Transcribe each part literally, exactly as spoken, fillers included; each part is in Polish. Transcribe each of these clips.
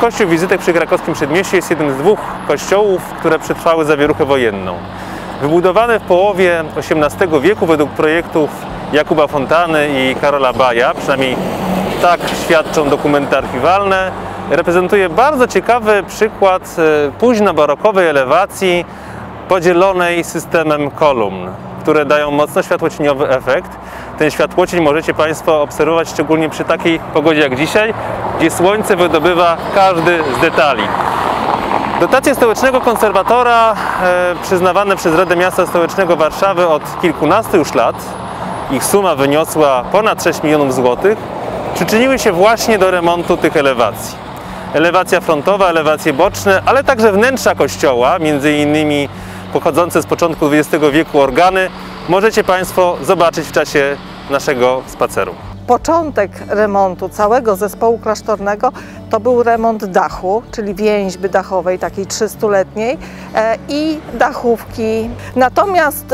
Kościół Wizytek przy Krakowskim Przedmieściu jest jednym z dwóch kościołów, które przetrwały zawieruchę wojenną. Wybudowany w połowie osiemnastego wieku według projektów Jakuba Fontany i Karola Baja, przynajmniej tak świadczą dokumenty archiwalne, reprezentuje bardzo ciekawy przykład późnobarokowej elewacji podzielonej systemem kolumn, które dają mocno światłocieniowy efekt. Ten światłocień możecie Państwo obserwować szczególnie przy takiej pogodzie jak dzisiaj, gdzie słońce wydobywa każdy z detali. Dotacje stołecznego konserwatora e, przyznawane przez Radę Miasta Stołecznego Warszawy od kilkunastu już lat, ich suma wyniosła ponad sześć milionów złotych, przyczyniły się właśnie do remontu tych elewacji. Elewacja frontowa, elewacje boczne, ale także wnętrza kościoła, między innymi pochodzące z początku dwudziestego wieku organy, możecie Państwo zobaczyć w czasie naszego spaceru. Początek remontu całego zespołu klasztornego to był remont dachu, czyli więźby dachowej, takiej trzystuletniej i dachówki. Natomiast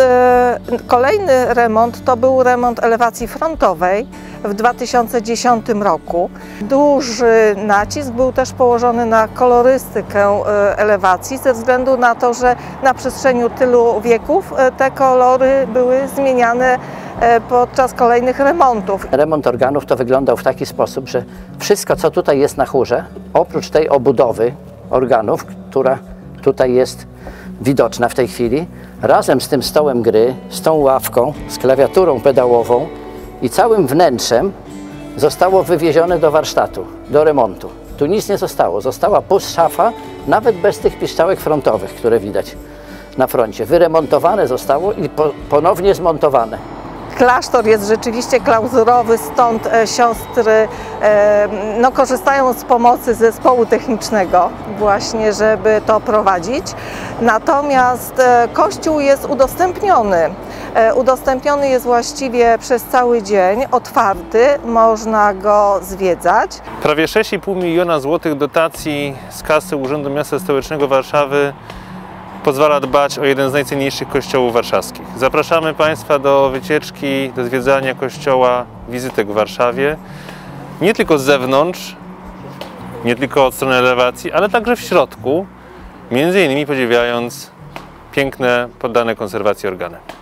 kolejny remont to był remont elewacji frontowej w dwa tysiące dziesiątym roku. Duży nacisk był też położony na kolorystykę elewacji ze względu na to, że na przestrzeni tylu wieków te kolory były zmieniane podczas kolejnych remontów. Remont organów to wyglądał w taki sposób, że wszystko, co tutaj jest na chórze, oprócz tej obudowy organów, która tutaj jest widoczna w tej chwili, razem z tym stołem gry, z tą ławką, z klawiaturą pedałową i całym wnętrzem zostało wywiezione do warsztatu, do remontu. Tu nic nie zostało. Została pusta szafa, nawet bez tych piszczałek frontowych, które widać na froncie. Wyremontowane zostało i po, ponownie zmontowane. Klasztor jest rzeczywiście klauzurowy, stąd e, siostry e, no, korzystają z pomocy zespołu technicznego właśnie, żeby to prowadzić. Natomiast e, kościół jest udostępniony. E, udostępniony jest właściwie przez cały dzień, otwarty, można go zwiedzać. Prawie sześć i pół miliona złotych dotacji z kasy Urzędu Miasta Stołecznego Warszawy pozwala dbać o jeden z najcenniejszych kościołów warszawskich. Zapraszamy Państwa do wycieczki, do zwiedzania kościoła Wizytek w Warszawie. Nie tylko z zewnątrz, nie tylko od strony elewacji, ale także w środku, między innymi podziwiając piękne, poddane konserwacji organy.